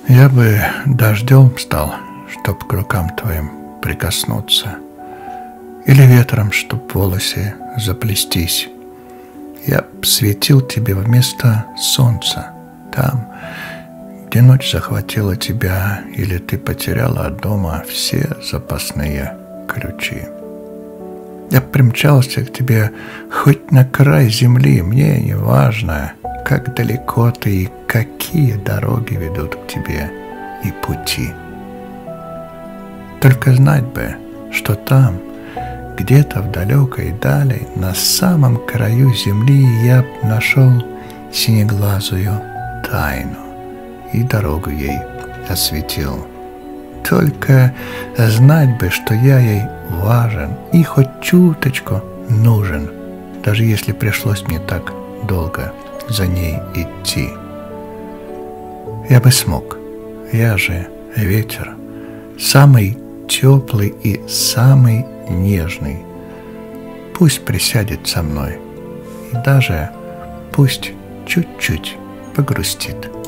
Я бы дождем стал, чтоб к рукам твоим прикоснуться, или ветром, чтоб волосы заплестись. Я б светил тебе вместо солнца там, где ночь захватила тебя, или ты потеряла от дома все запасные ключи. Я примчался к тебе хоть на край земли, мне не важно, как далеко ты и какие дороги ведут к тебе и пути. Только знать бы, что там, где-то в далекой дали, на самом краю земли я б нашел синеглазую тайну и дорогу ей осветил. Только знать бы, что я ей важен и хоть чуточку нужен, даже если пришлось мне так долго за ней идти. Я бы смог, я же ветер, самый теплый и самый нежный. Пусть присядет со мной и даже пусть чуть-чуть погрустит.